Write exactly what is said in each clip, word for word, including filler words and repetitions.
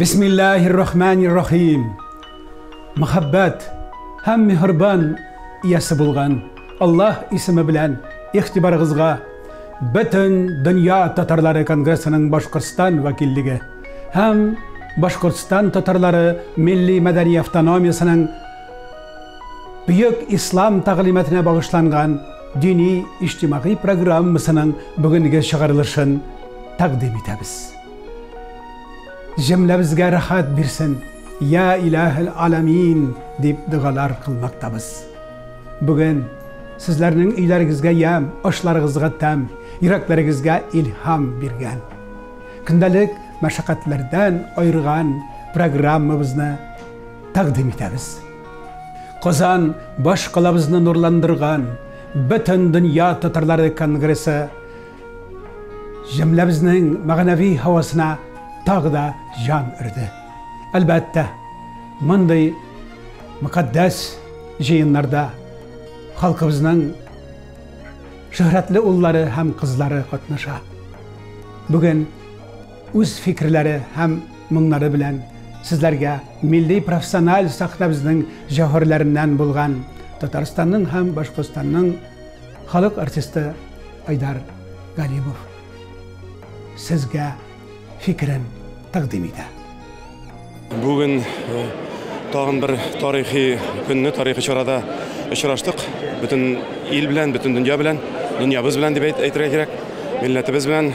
Bismillahirrahmanirrahim. Muhabbat hem mihriban iyasi bulgan Allah ismi bilen ihtibarıgızga bütün Dünya Tatarları Kongresi'nin Başkırstan vakilligi hem Başkırstan Tatarları Milli Medeni Avtonomiyasının Büyük İslam taqlimatına bağışlangan dini ijtimai programmasının bugünkü çıkarılışın takdim etemiz. Cümlemizge rahat birsin, ya ilahil alamin deyip dualar kılmaktabız. Bugün sizlerinin ileringizge yem, aşlarınızga tem, yürekleringizge ilham birgen. Kündalik meşakkatlerden ayırgan programımızı takdim etemiz. Kozan baş kılabızını nurlandırgan bütün Dünya Tatarları Kongresi cümlemizin mağnavi havasına tağda can irdi. Elbette mınday mukaddes jeyinlarda halkımızın şöhretli ulları hem kızları katnaşa. Bugün öz fikirleri hem munları bilen sizlerge milli profesyonel sahnemizin jawharlarinden bulgan Tataristan'ın hem Başkırstan'ın halk artisti Aydar Galimov sizge fikrin takdim eder. Bugün tağın bir tarihi günü, tarihi çorada uçraştık. Bütün il bilen, bütün dünya bilen, dünyamız bilen diye aytırga kerak. Milletimiz bilen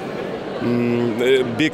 bik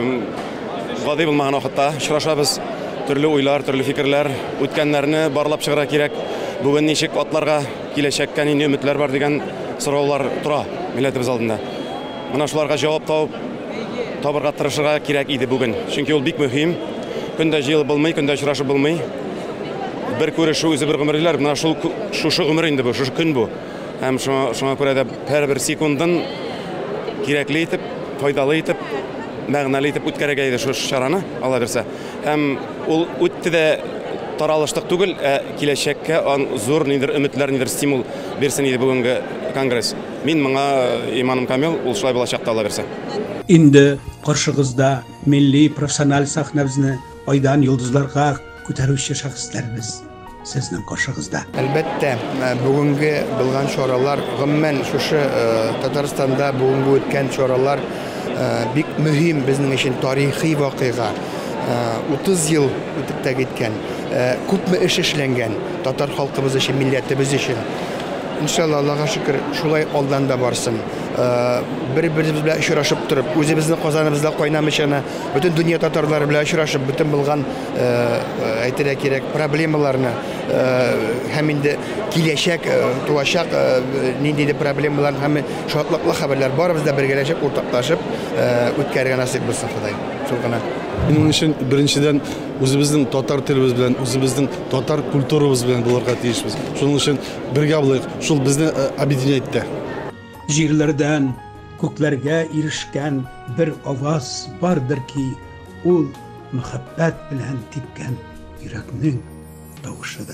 gadi bulmagan vaqtda uçraşabız. Türlü oylar, türlü fikirler, ötkenlerini barlap çıkara kerak. Bugün nechik atlarga kelechakka nini ümitler var degan so'rovlar tura milletimiz aldında. Mana shularga javob topib Tabarga tırışırga kerak idi bugün. Çünkü ol bik mühim. Künde jil bulmay, künde uçraşıp bulmay. Bir көрüşü özü bir gümürler. Buna şu şu şu gümür indi bu, şu gün bu. Hem şuna şuna göre de her bir sekundun kerakli etip, faydalı etip, mağnalı etip ötkərəgə idi şu şarаны ala bersə. Hem ol ötdi de taralıştık түгел, келешекке zor nidir ümitler nidir stimul bersin idi bugünkü kongres. Min mına imanım kamil, ol şulay bolacakta ala bersə. Indi karşınızda milli profesyonel sahnemizni aydan yıldızlarga ko'taruvchi şahslarimiz sizning karşınızda. Elbette bugünkü bilgan çoralar gımmen şu Tataristan'da bugünkü ötken çoralar bik mühim bizim için tarihi vakıga. otuz yıl ötüp de gitken, köp iş işlengen Tatar halkımız için, milletimiz için. İnşallah Allah'a şükür şulay oldan da varsın. Bir-birimiz bilen uçraşıp durup, özümüzün kazanımızda kaynamışana, bütün dünya Tatarları bilen uçraşıp, bütün bilgan aytırga kerak problemalarını hem indi kileşek, tuvaşak, nindi problemalarını hem şahatlıklı haberler barımızda birleşip, ortaklaşıp ötkərgə nasip bulsun Xuday. Şulgana. Bunun için birinciden özümüzün Tatar tilimiz bilen, özümüzün Tatar kulturumuz bilen bularga tiyişmiz. Şunun için birge bulayık, şul bizni объединять. Jirlerden köklerge erişken bir avaz vardır ki ol muhabbet bilen tipken yüreknin davuşudur.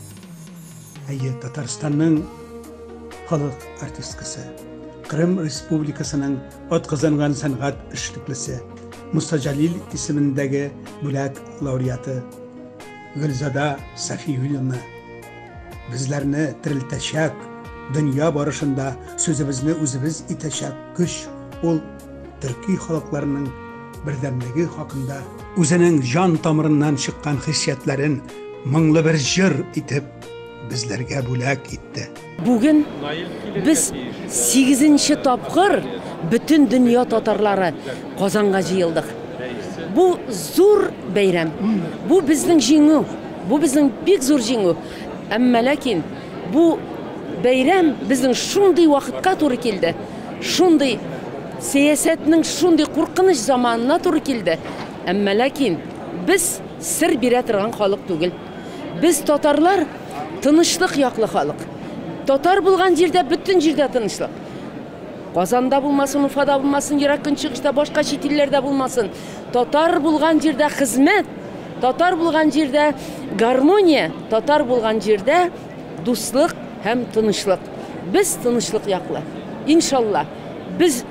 Ayı Tataristan'ın halk artistkisi, Kırım Respublikası'nın at kazangan sanat işliklisi, Musa Jalil ismindeki Bulat laureatı Gülzada Safiyul'unu bizlerini tirilteşek, dünya barışında sözümüzni özümüz iteşek güç ol Türkiye halklarının birdemligi hakkında özünün can tamırından çıkan hissiyatların mыңlı bir jır itip bizlerge bulak etti. Bugün biz sekizinci tapkır bütün dünya Tatarları Kazan'a jıyıldık. Bu zor bayram. Bu bizning jingü. Bu bizning bek zor jingü. Amma lakin bu bayram bizning şunday vaqtga to'g'ri keldi. Şunday siyosatning şunday qo'rqinish zamonina to'g'ri keldi. Amma lakin biz sir bera turgan xalq tugul. Biz Tatarlar tinchlik yoqli xalq. Tatar bo'lgan yerda bütün yerda tinchlik. Kazanda bulmasın, Ufada bulmasın, Irak'ın çıkışta başka şehirlerde bulmasın. Tatar bulgan yerde hizmet, Tatar bulgan yerde garmoniya, Tatar bulgan yerde dostluk hem tinchlik. Biz tinchlik yaklı. İnşallah biz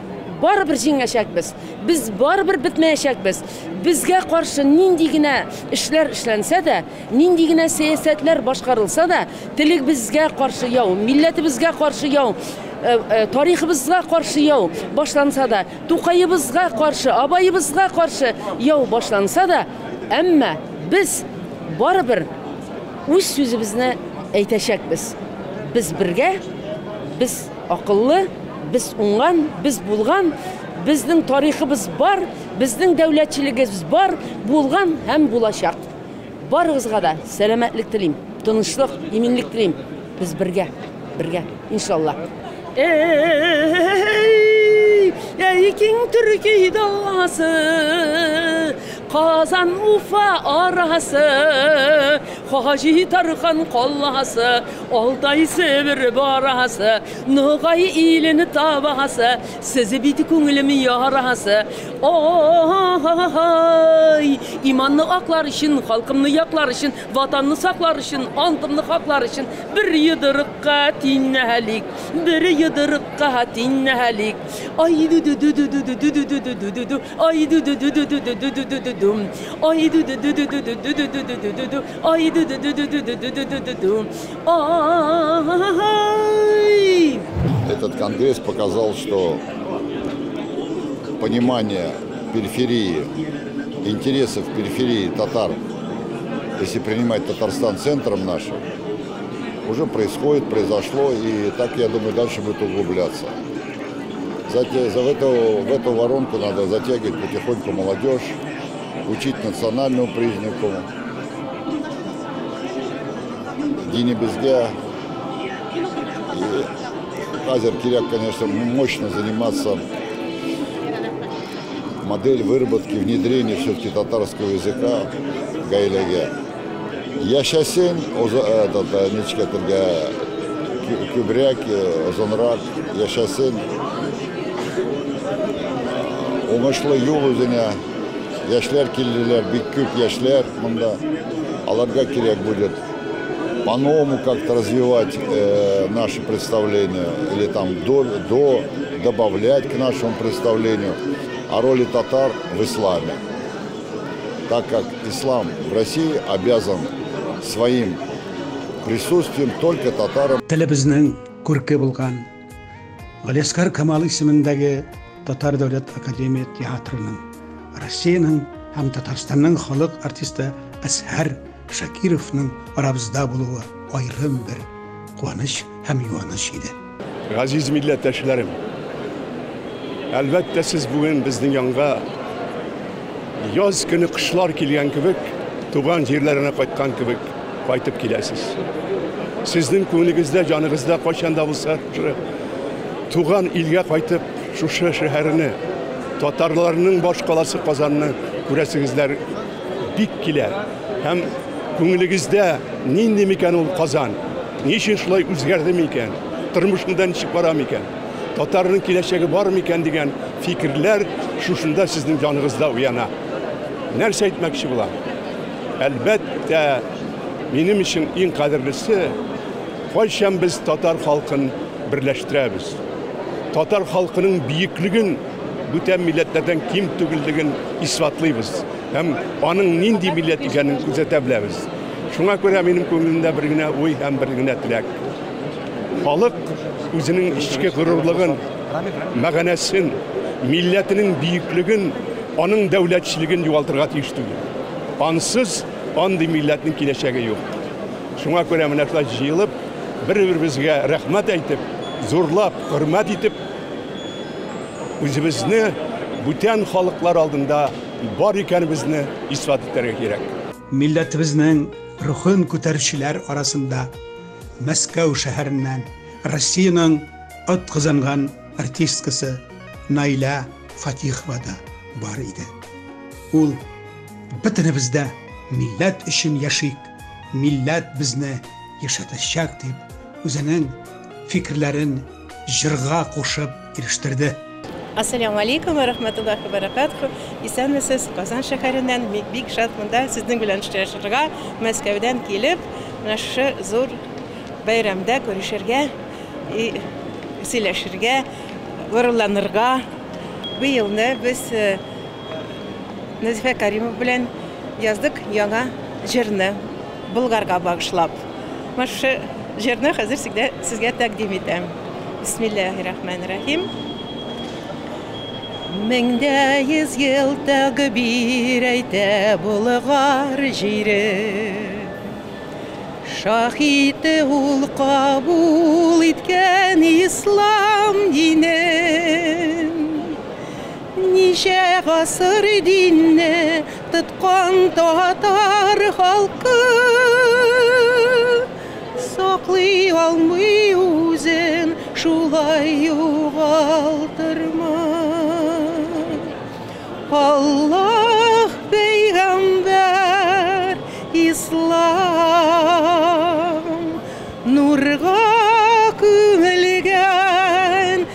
барыбер җиңәчәкбез. Без барыбер бетмәячәкбез. Безгә каршы нинди генә эшләр эшләнсә дә, нинди генә сәясәтләр башкарылса да, телек безгә каршы яу, милләтебезгә каршы яу, тарихыбызга каршы яу башланса да, Тукайыбызга каршы, абайыбызга каршы яу башланса да, әмма без барыбер үз сүзебезне әйтәчәкбез. Biz birge, biz akıllı, biz uңған, biz bulgan, bizning tariximiz var, bizning davlatchiligimiz var, bulgan hem bulacak. Barıgızga da selametlik dileyim, tınışlık, eminlik dileyim. Biz birge, birge, inşallah. Ey, eykin Türkiye dalası, Kazan Ufa arası, Hacı Tarkan kollası, Altay Sevir barası, Nıgay ilini tabası, Sizi biti künülümü yarası. Oy, imanlı aklar için, halkımlı yaklar için, vatanlı saklar için, antımlı haklar için, bir yıdırıkka tinnelik, bir yıdırıkka tinnelik. Ay dü dü dü dü dü dü dü dü dü dü dü dü, ay dü dü dü dü dü dü dü dü dü dü. Ay dü dü dü dü dü dü dü dü dü dü dü dü. Ay dü dü dü dü dü dü dü dü dü dü. Ай. Этот конгресс показал, что понимание периферии, интересов периферии татар, если принимать Татарстан центром нашим, уже происходит, произошло, и так, я думаю, дальше будет углубляться. За, за в, эту, в эту воронку надо затягивать потихоньку молодежь, учить национальному признаку, дини безге. И Азер Киряк, конечно, мощно заниматься модель выработки, внедрения все-таки татарского языка гайлеге. Яшасен, этот, нечкетерге, Kübrek, Озонрак, Яшасен, Оңышлы юл өзіне, яшьләр килделәр, бик күп яшьләр монда. Аларга кирәк будет по-новому как-то развивать э, наше представление или там до, до добавлять к нашему представлению о роли татар в исламе. Так как ислам в России обязан своим присутствием только татарам. Телебезнең күрке булган Галиаскар Камал исемендәге Татар Дәүләт Академия театрының Россиянең һәм Татарстанның халык артисты Әсһәр Шакировның арабызда булуы айрым бер куаныч һәм юаныч иде. Газиз милләттәшләрем, әлбәттә сез бүген безнең янга яз көне кышлар килгән кебек, туган җирләренә кайткан кебек кайтып киләсез. Сезнең күңелегездә, җаныгызда кайчан да булса, туган илгә кайтып, шушы шәһәрне, татарларның баш каласы Казанны күрәсегезләр бик килә. Һәм күңелегездә нинди микән ул Казан? Ничек шулай үзгәрде микән? Тормышында ничек бара микән? Татарның киләчәге бар микән дигән фикерләр шушында сезнең җаныгызда уяна. Нәрсә әйтмәкче булам? Әлбәттә, минем өчен иң кадерлесе, кайчан без татар халкын берләштерәбез. Татар халкының бийеклеген, бүтән милләтләрдән ким түгеллеген исбатлыйбыз. Һәм аның нинди милләт икәнен күзәтә беләбез. Шуңа күрә минем күңелемдә бер генә уй һәм бер генә теләк. Халык үзенең ичке горурлыгын, мәгънәсен, милләтенең бийеклеген, аның дәүләтчелеген югалтырга тиеш түгел. Ансыз андый милләтнең киләчәге юк. Шуңа күрә менә шулай җыелып, бер-беребезгә рәхмәт әйтеп, зурлап, хөрмәт итеп, үзебезне бүтән халыклар алдында бар икәнебезне исбат итәргә кирәк. Милләтебезнең рухын күтәрүчеләр арасында Мәскәү шәһәреннән Россиянең ат кызанган артисткасы Найла Фатихова да бар иде. Ул бөтенебездә милләт өчен яшик, милләт безне яшатачак дип үзенең фикерләрен җырга кушып ирештерде. Ассаламу алейкум ва рахматуллахи ва баракатуху. Исәнмесез, Казан шәһәреннән бик шат монда сезнең белән эшләшергә, Мәскәүдән килеп, менә шу зур бәйрәмдә күрешергә, сөйләшергә, горурланырга, bu yılны biz Назифа Каримов белән яздык яңа җырны Болгарга багышлап. Машы җырны хәзер сезгә сезгә тәкъдим итәм. Бисмиллаһир-рахманир-рахим. Меңдә йөз ел тагы бир әйтә Болгар җире. Шаһиты ул кабул иткән ислам динен. Ничә гасыр динне тоткан татар халкы. Саклый алмый үзен шулай югалтырма. Аллаһ пәйгамбәр ислам нурга күмелгән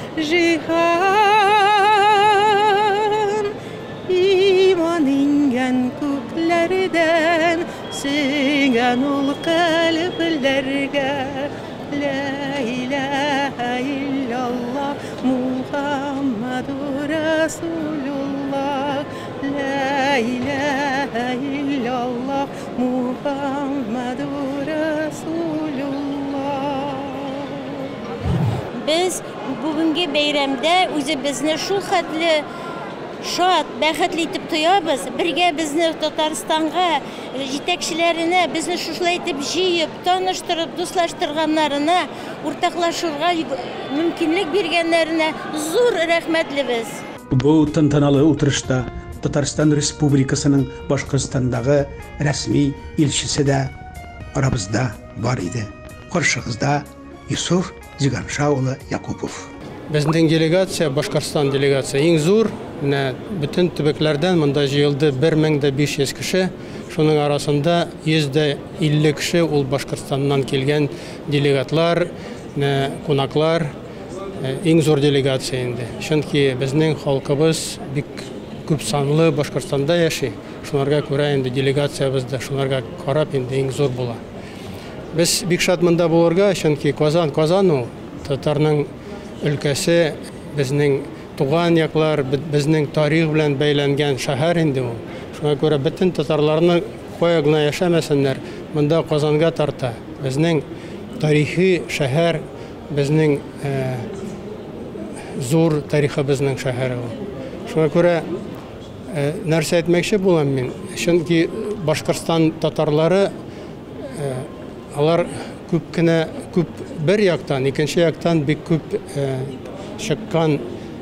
җиһан иман ингән күкләрдән сеңгән ул калбләргә ла илаһа илляллаһ мухаммадур расулуллах ла илаһа илляллаһ мухаммадур расулуллах. Biz бүгенге бәйрәмдә үзебезне шул хәтле шат, бәхетле итеп тоябыз. Бергә безне Татарстанга җитәкчеләренә, безне шулай итеп җыеп, таныштырып, дуслаштырганнарына, уртаклашырга мөмкинлек биргәннәренә зур рәхмәтлебез. Бу тантаналы утырышта Татарстан Республикасының Башкортстандагы рәсми илчесе дә арабызда бар иде. Каршыгызда Юсуф Зиганша улы Якупов. Безнең делегация, Башкортстан делегация иң зур, бөтен төбәкләрдән монда җыелды бер мең биш йөз кеше. Шуның арасында йөз илле кеше ул Башкортстаннан килгән делегатлар, кунаклар, иң зур делегация инде. Чөнки безнең халкыбыз бик күп санлы Башкортстанда яши. Шуларга күрә инде делегациябыз да шуларга карап инде иң зур була. Без бик шат монда булырга, чөнки Казан, Казану татарның өлкәсе, безнең туган яклар, безнең тарих белән бәйләнгән шәһәр инде ул. Шуңа күрә бөтен татарларны кая гына яшәмәсеннәр, монда Казанга тарта. Безнең тарихи шәһәр, безнең зур тарихыбызның шәһәре ул. Шуңа күрә нәрсә әйтмәкче булам мин, чөнки Башкортстан татарлары алар күп кенә күп бер яктан, икенче яктан бик күп чыккан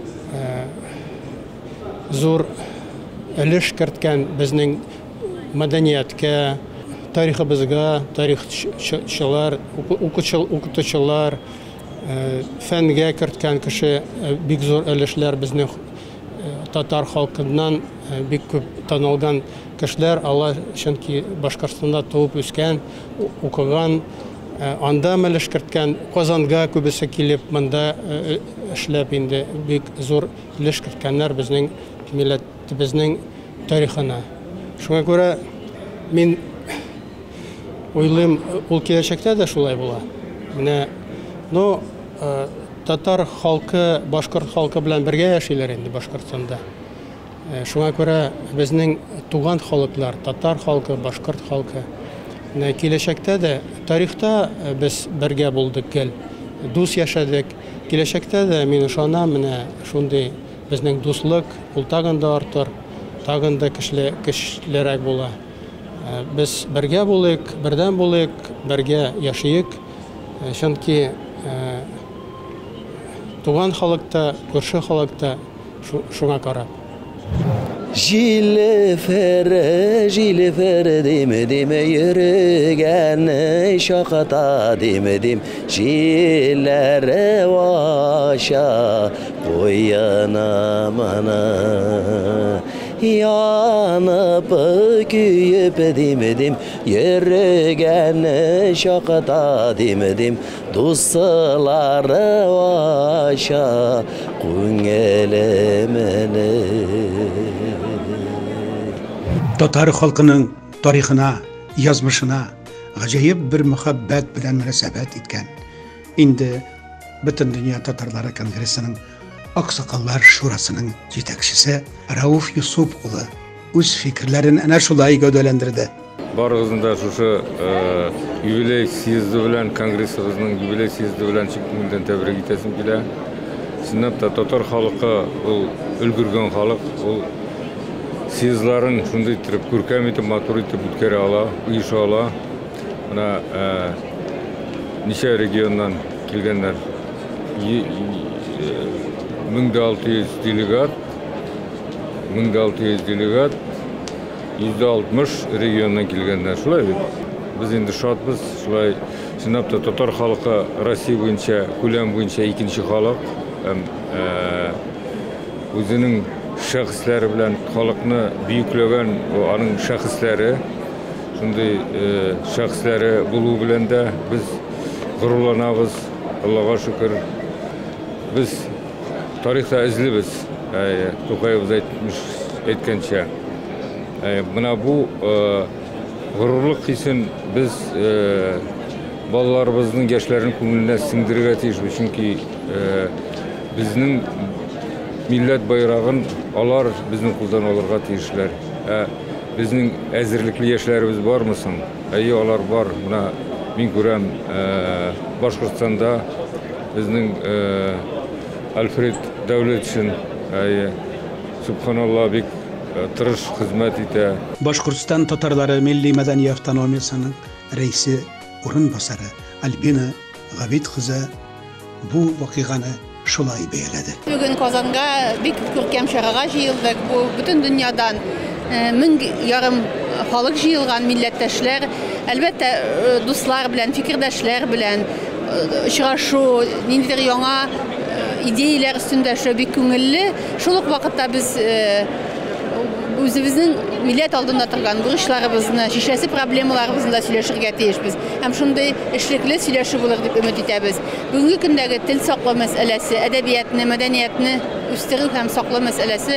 зур өлеш керткән безнең мәдәнияткә, тарихыбызга, тарихчылар, укытучылар, фәнгә керткән кеше бик зур өлешләр безнең татар халкыннан бик күп танылган кешеләр, алар чөнки Башкортстанда туып үскән, укыган, анда мәлеш керткән, Казанга күбесе килеп, монда эшләп инде бик зур өлеш керткәннәр безнең милләтебезнең тарихына. Шуңа күрә мин уйлыйм, ул киләчәктә дә шулай була. Менә, ну, татар халкы, башкорт халкы белән бергә яшиләр инде Башкортстанда. Шуңа күрә безнең туган халыклар, татар халкы, башкорт халкы, киләчәктә дә, тарихта без бергә булдык гел, дус яшәдек. Киләчәктә дә мин ышанам, менә шундый безнең дуслык ул тагын да артыр, тагын да көчлерәк була. Без бергә булыйк, бердәм булыйк, бергә яшәйек. Чөнки туган халыкта, күрше халыкта шуңа карап. Jilfere, jilfere demedim, yürügen şakata demedim. Jillere vaşa koyana mana. Yanıp küyüp demedim, yürügen şakata demedim. Dostları vaşa kungelemene. Татар халкының тарихына, язмышына гаҗәеп бер мөхәббәт белән мөнәсәбәт иткән. Инде бөтен дөнья татарлары конгрессының Aksakallar Şurası'nın yetekçisi Rauf Yusuf ulu öz fikirlerini ana şulay gövdelendirdi. Barıgızında şuşu юбилей съезди bilen, kongressibizning юбилей съезди bilen çıkmından tebrik etesim kile. Şundapda tatar halkı ul ülgürgen halk ul съездларын şunday ettirip görkem etip matur etip bütkere ala, inşallah. Buna nice regiondan kelgenler ming olti yuz delegat, ming olti yuz delegat, yüzde altmış regiondan kelgenler. Şulay bit. Biz endi şadbız. Şulay şundapda tatar halkı Rossiya boyunca, ko'lam boyunca ikinci halk. Hem özünün şahısları bilen halkını büyükleyen o anın şahısları, şunday şahısları buluğu bilen de biz gururlanabız. Allah'a şükür. Biz tarihte izlibiz. To'qayevuz aytmış aytgancha. Buna bu gururluk hissin biz balalarımızın, gençlerin ko'nglina singdirga tiyishmiz. Chunki bizning millet bayrağın alar bizning qo'ldan olurga tiyishlar. Bizning azirlikli yoshlarimiz bormisin? Ayi alar bor. Buna men ko'ram Boshqirdistonda bizning Alfred Davletovich ayi subhanallah bek tırış hizmet ite. Boshqirdiston Tatarlari Milliy madaniyat avtonomiyasining reisi o'rinbosari Albina G'abit qizi bu voqeani şulay beyledi. Bugün Kazan'a bir görkem şarağa jıyıldık. Bu bütün dünyadan min yarım halk jıyılgan milletteşler, elbette dostlar bilen, fikirdeşler bilen şuraşu, nindir yana ideyalar üstünde şu bir köngüllü. Şuluk vakitte biz özümüzün millet aldığında turgan buruşlarımızın, şişesi problemalarımızın da söyleşirge tiyişmiz. Hem şunday işlikli söyleşi bulur dip ümit etemiz. Bugünkü gündeki til saklı meselesi, edebiyatını, medeniyetini üstürüp hem saklı meselesi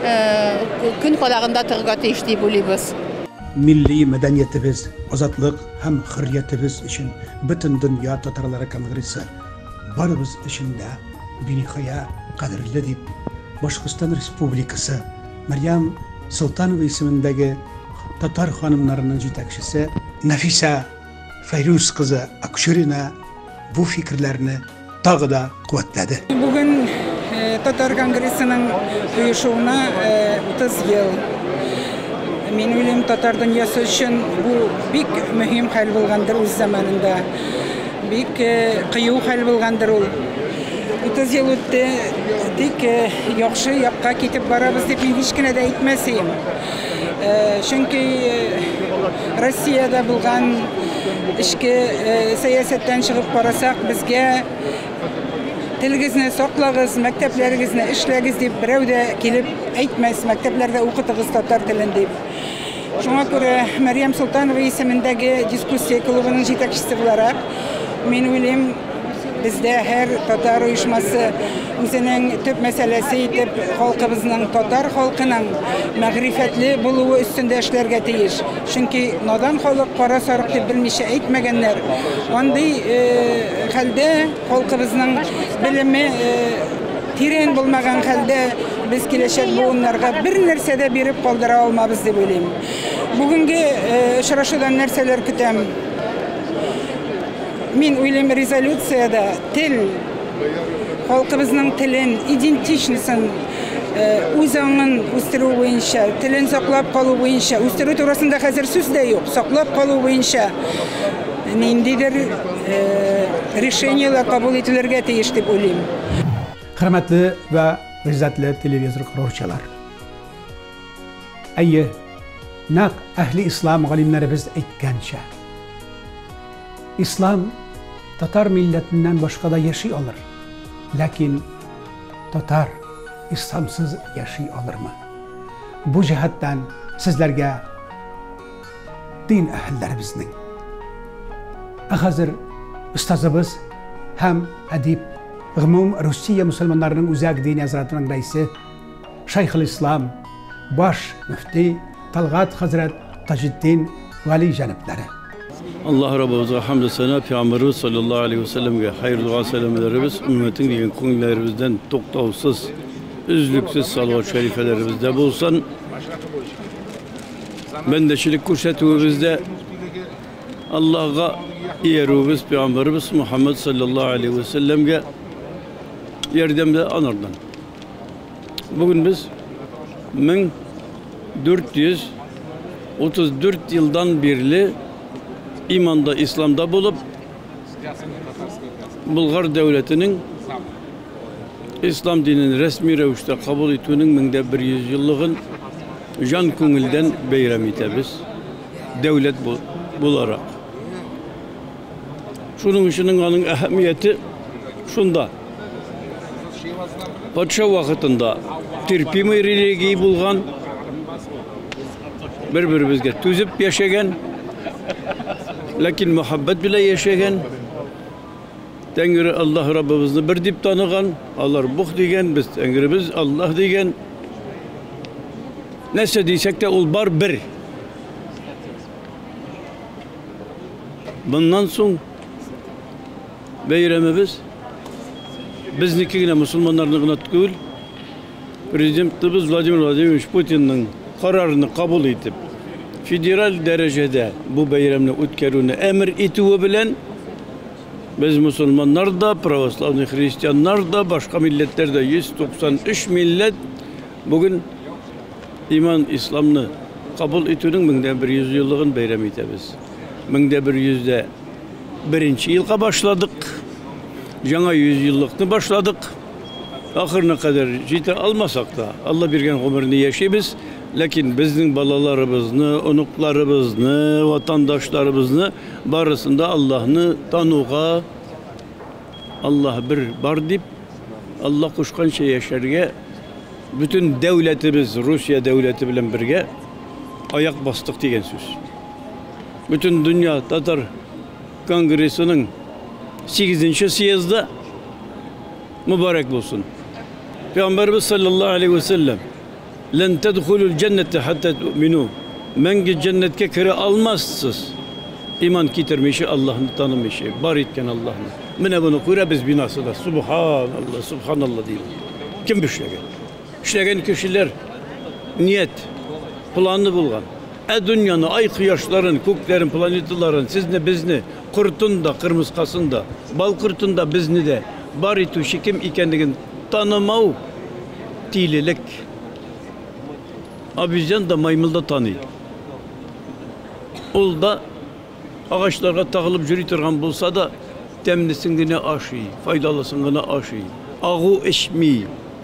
gün kolarında turga tiyiş deyip buluyuz. Milli medeniyetimiz, azatlık hem hürriyetimiz için bütün dünya Tatarları Kongresi barımız içinde binihaya kadirli deyip Boshqirdiston Respublikası Meryem Sultanova ismindagi Tatar hanımlarının yetakchisi Nafisa Feyruz kızı Akşurina bu fikirlerini tağ da kuvvetledi. Bugün e, Tatar Kongresi'nin uyuşuğuna e, otuz yıl. Men o'ylayman Tatar dünyası için bu büyük mühim hal bo'lgandir o'z zamanında. Büyük e, qiyin hal bo'lgandir ul. otuz yıl o'tdi. Dik yaxshi yoqqa ketib boramiz deb men hech kimga aytmasayim. Chunki Rossiyada bo'lgan ishki siyosatdan chiqib qarasak bizga tiligizni saqlagiz, maktablaringizni ishlagiz deb birovda kelib aytmas, maktablarda o'qitigiz tatar tilini deb. Shunga ko'ra Meryem Sultanova ismidagi diskussiya klubining yetakchisi bo'larak men o'ylayman bizde her Tatar uyuşması o'zining tüp meselesi etip halkımızın, Tatar halkının mağrifetli buluğu üstünde işlerge teyiş. Çünkü nadan halk kara sarık deb bilmişe aytmaganlar. Onday e, halde halkımızın bilimi e, terin bulmagan halde biz kileşek bu onlarga bir nersede berip kaldıra olmabız deb o'ylayman. Bugünkü e, şuraşudan nerseler kütem. Men o'ylayman rezolütsiyada til, halkımızın tilin, identişnisin o'zini o'stiruv bo'yicha, tilini saqlab qoluv bo'yicha, o'stiruv to'g'risida hozir so'z da yo'q, saqlab qoluv bo'yicha nindidir решениялар qabul etilirga tegish deb o'ylayman. Hurmatli va izzatli televizor ko'ruvchilar. Ayyi naq ahli islom olimlarimiz aytgancha İslam Tatar milletinden başka da yaşay olur. Lakin Tatar İslamsız yaşay olur mu? Bu cihattan sizlerge din ahillerimizin hazır ustazımız hem edip Gümum Rusya Müslümanlarının Uzak Dini Hazretlerinin reisi Şeyhül İslam Baş Müfti Talgat Hazret Tajuddin Vali Janipleri. Allah Rabbimizga hamd sana, Peygamberimiz sallallahu aleyhi ve sellem'e hayır dua selamlarımız, ümmetin diyen konularımızdan toktavsız, üzlüksüz salavat şerifelerimizde bulsan, bendeşilik kuşatımızda Allah'a yerubuz Peygamberimiz Muhammed sallallahu aleyhi ve sellem'e yardımda anırdan. Bugün biz bin dört yüz otuz dört yıldan birli imanda, İslam'da bulup Bulgar devletinin İslam dinini resmi revişte kabul etmenin minde bir yüz yıllığın can köngülden beyram etemiz. Devlet bu, bularak. Şunun işinin anın ehemmiyeti şunda. Padişah vakitinde terpimi religiyi bulgan, bir-birimizge tüzüp yaşayan, lakin muhabbet bile yaşayan, Tengri Allah Rabbimizni bir dip tanıgan, Allah buh degen, biz Tengrimiz Allah degen. Neyse deysek de ol bar bir. Bundan soň beyramimiz biznikine Müslümanlarına tükül, Prezidentimiz Vladimir Vladimirovich Putin'in kararını kabul edip federal derecede bu bayramını ötkürüne emir etüü bilen biz Müslümanlar da, Pravoslavlı Hristiyanlar da, başka milletler de yüz doksan üç millet bugün iman İslam'ını kabul etüünün minde bir yüz yıllığın bayram etemiz. Minde bir yüzde birinci yılga başladık. Жаңа yüz yıllıkını başladık. Ahırına kadar jete almasak da Allah bergen ömrünü yaşayız. Lakin bizning balalarımızını, onuklarımızını, vatandaşlarımızını barısında Allah'ını tanığa, Allah bir bar dip, Allah kuşkan şey yaşarga, bütün devletimiz, Rusya devleti bilen birge ayak bastık degen söz. Bütün dünya Tatar Kongresi'nin sekizinci siyezde mübarek olsun. Peygamberimiz sallallahu aleyhi ve sellem "Len tedhulul cennete hatta tu'minu." Menge cennetke kire almazsız. İman getirmişi, Allah'ını tanımışı, bar etken Allah'ını. Mine bunu kure biz binası da subhanallah, subhanallah diyelim. Kim işlegen? İşlegen kişiler niyet, planını bulgan. E dünyanı, ay kıyaşların, köklerin, planetlerin, siz ne biz ne, kurtun da, kırmızkasın da, bal kurtun da biz ne de, bar etuşi kim ikendigin tanımau, tililik. Abizcan da maymılda tanıyor. Ol da ağaçlara takılıp jüritirgan bulsa da temnisingine aşıyı, faydalısingine aşıyı, ağı eşmeyi.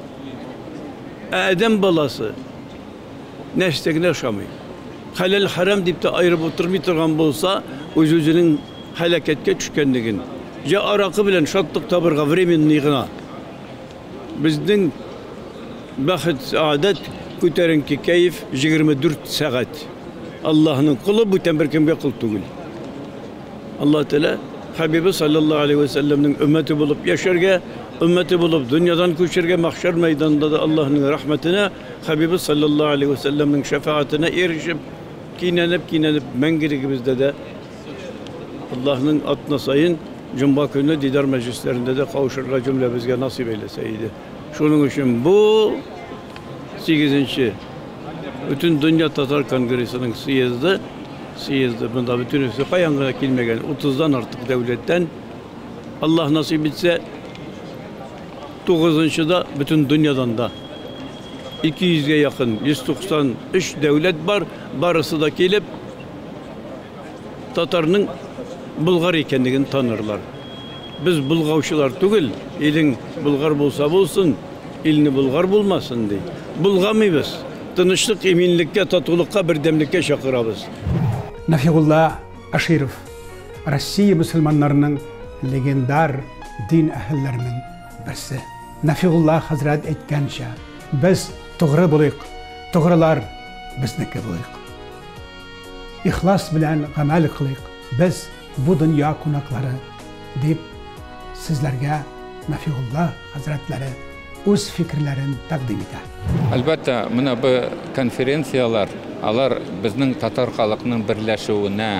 Adem balası nefstekine yaşamıyor. Halal haram deyip de ayırıp oturmaytırgan bolsa özünün halaketke düşkenligin. Ja arakı bilen şatlık tabırga vremenliğine. Bizden baxit saadet köterinki keyif yigirme dört saat. Allah'ın kulu bu temberkemge kul tugul. Allah Teala Habibi sallallahu aleyhi ve sellem'nin ümmeti bulup yaşarga, ümmeti bulup dünyadan köçerge mahşer meydanında da Allah'ın rahmetine, Habibi sallallahu aleyhi ve sellem'nin şefaatine erişip kinenip kinenip mengirigimizde de Allah'ın atına sayın Cuma günü didar meclislerinde de kavuşurga cümle bizge nasip eyleseydi. Şunun için bu sekizinci bütün Dünya Tatar Kongresi'nin siyezdi, siyezdi bunda bütün üstü kayangına kilmegen otuzdan artık devletten Allah nasip etse dokuzuncuda bütün dünyadan da iki yüze yakın yüz doksan üç devlet var, barısı da gelip Tatar'ın Bulgar ekenligini tanırlar. Biz Bulgavşılar tugul, elin Bulgar bolsa bolsun, elini Bulgar bulmasın diye. Bulgamıyız. Tınışlık, eminlikке, tatulukka, birdemlikке şakırabız. Nafiullah Aşirov, Россия Müslümanlarının legendar din ahillerinin birisi. Nafiullah Hazret etkenşe, biz toğru bulayık, toğrular bizniki bulayık. İhlas bilen amel kılayık, biz bu dünya konakları deyip sizlerge Nafiullah Hazretleri öz fikirlerini takdim eder. Albatta, mına bu konferensiyalar, alar bizning Tatar xalqining birlashuwine,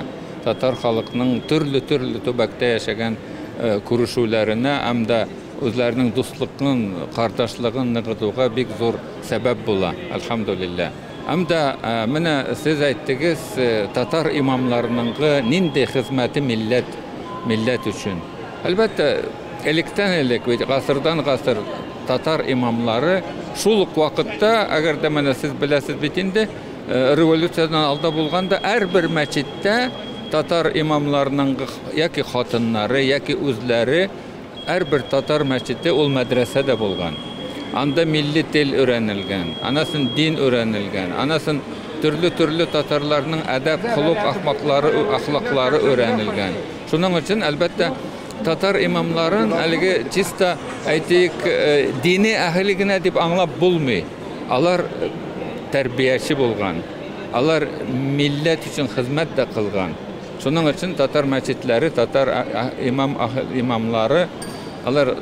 татар халкының төрле-төрле төбәктә яшәгән күрешүләренә һәм дә үзләренең дуслыкны, кардәшлыгын ныгытуга бик зур сәбәп була, әлхәмдүлилләh. Һәм дә менә сез әйттегез, татар имамларының нинди хезмәте милләт милләт өчен. Әлбәттә, электән элек, гасырдан гасыр татар имамлары шул ук вакытта, әгәр дә менә сез беләсез бит инде, революциядан алда булганда һәрбер мәчеттә татар имамларының яки хатыннары, яки үзләре һәрбер татар мәчете ул мәдрәсәдә булган. Анда милли тел өйрәнелгән, анасын дин өйрәнелгән, анасын төрле-төрле татарларның әдәп, хулук, ахмаклары, ахлаклары өйрәнелгән. Шуның өчен әлбәттә татар имамларын әлеге чиста әйтик дини әһле генә дип аңлап булмый. Алар тәрбияче булган. Алар милләт өчен хезмәт дә кылган. Шуның өчен татар мәчетләре, татар имам имамлары алар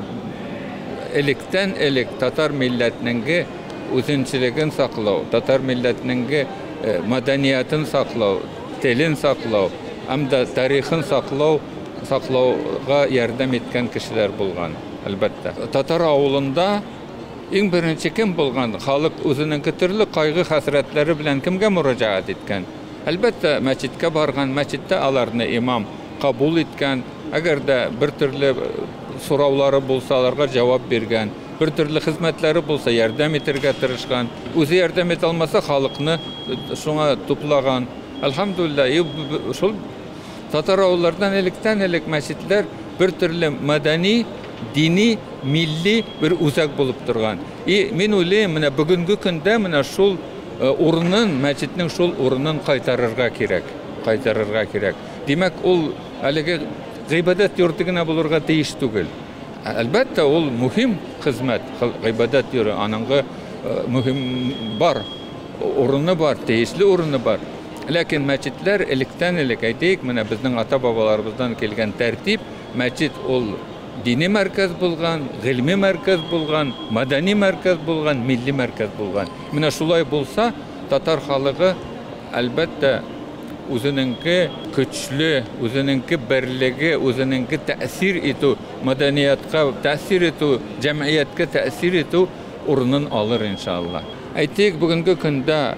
электән элек татар милләтенең үзенчелеген саклау, татар милләтенең мәдәниятен саклау, телен саклау, һәм дә тарихын саклау, саклауга ярдәм иткән кешеләр булган, әлбәттә. Татар авылында иң беренче кем булган? Халык үзенең төрле кайгы хәсрәтләре белән кемгә мөрәҗәгать иткән? Әлбәттә, мәчеткә барган, мәчеттә аларны имам кабул иткән, әгәр дә бер төрле сораулары булса, аларга җавап биргән, бер төрле хезмәтләре булса, ярдәм итәргә тырышкан, үзе ярдәм итә алмаса, халыкны шуңа туплаган. Әлхәмдүлилләh, шул татар авыллардан электән элек мәчетләр бер төрле мәдәни, дини, милли бер үзәк булып торган. И мин уйлыйм, менә бүгенге көндә менә шул урынын, мәчетнең шул урынын кайтарырга кирәк, кайтарырга кирәк. Димәк, ул әлеге гыйбадәт йорты гына булырга тиеш түгел. Әлбәттә, ул мөһим хезмәт, гыйбадәт йорты, аныңга мөһим бар, урыны бар, тиешле урыны бар. Ләкин мәчетләр электән элек әйтик, менә безнең ата-бабаларыбыздан килгән тәртип, мәчет ул дини мәркәз булган, гыйльми мәркәз булган, мәдәни мәркәз булган, милли мәркәз булган. Менә шулай булса, татар халыгы әлбәттә үзенеңке көчле, үзенеңке берлеге, үзенеңке тәэсир итү, мәдәниятка тәэсир итү, җәмгыятькә тәэсир итү урынын алыр иншалла. Әйтик, бүгенге көндә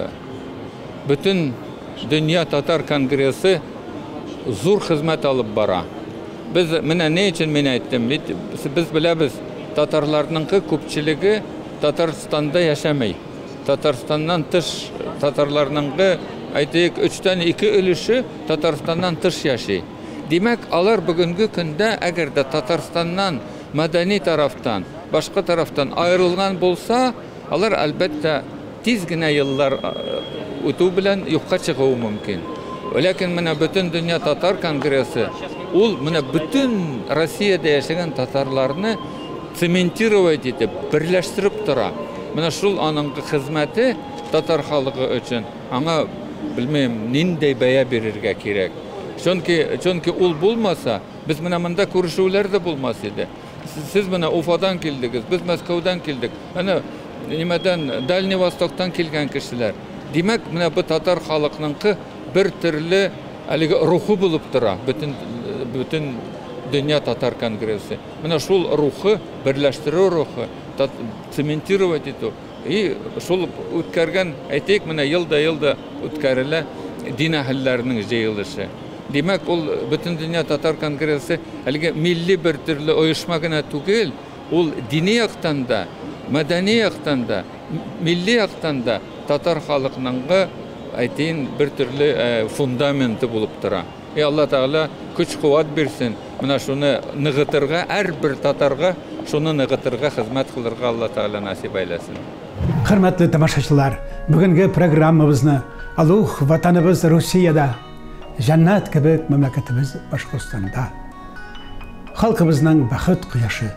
бөтен дөнья татар конгрессы зур хезмәт алып бара. Biz менә ни өчен мин әйттем, без беләбез, татарларның күпчелеге Татарстанда яшәмәй. Татарстаннан тыш татарларның әйтик өчтән ике өлеше Татарстаннан тыш яши. Димәк, алар бүгенге көндә әгәр дә Татарстаннан мәдәни тарафтан, башка тарафтан аерылган булса, алар әлбәттә тиз генә еллар үтү белән юкка чыгуы мөмкин. Ләкин менә бөтен дөнья татар конгрессы ул менә бөтен Россиядә яшәгән татарларны цементировать итеп, берләштереп тора. Менә шул аның хезмәте татар халкы өчен аңа белмәм нинди бәя бирергә кирәк. Чөнки чөнки ул булмаса, без менә монда күрешүләр дә булмас иде. Сез менә Уфадан килдегез, без Мәскәүдән килдек. Әнә нимәдән Дальний Востоктан килгән кешеләр. Димәк, менә бу татар халкының бер төрле әлеге рухы булып тора, бөтен бөтен дөнья татар конгрессы. Менә шул рухы, берләштерү рухы, цементировать итү. И шул үткәргән, әйтик, менә елда-елда үткәрелә дин әһелләренең җыелышы. Димәк, ул бөтен дөнья татар конгрессы әлеге милли бер төрле оешма гына түгел, ул дини яктан да, мәдәни яктан да, милли яктан да татар халкының әйтин бер төрле фундаменты булып тора. И Алла Таала көч-куат бирсен. Менә шуны ныгытырга, һәрбер татарга шуны ныгытырга хезмәт кылырга Алла Таала насип айласын. Хөрмәтле тамашачылар, бүгенге программабызны Алух ватаныбыз Русиядә, җәннәт кебек мәмләкәтебез Башкортстанда, халкыбызның бәхет кояшы,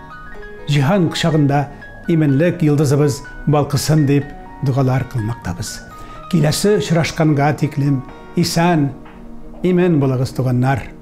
җиһан кушагында именлек йолдызыбыз балкысын дип дугалар кылмактабыз. Киләсе очрашканга тиклем исән, имен булыгыз туганнар.